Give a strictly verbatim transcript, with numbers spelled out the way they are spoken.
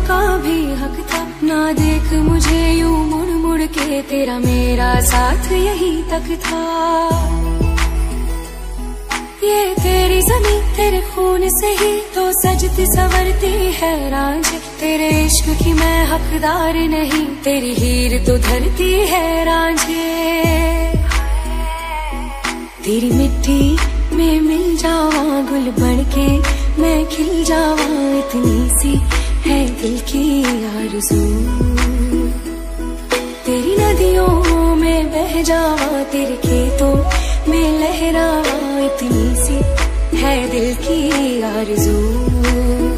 का भी हक था। ना देख मुझे यूं मुड़ मुड़ के, तेरा मेरा साथ यही तक था। ये तेरी ज़मीं तेरे खून से ही तो सजती संवरती है रांझे। तेरे इश्क की मैं हकदार नहीं, तेरी हीर तो धरती है रांझे। तेरी मिट्टी में मिल जावा गुल बनके, मैं खिल जावा, इतनी सी है दिल की आरज़ू। तेरी नदियों में बह जावा, तेरे खेतों में लहरावा, इतनी सी है दिल की आरज़ू।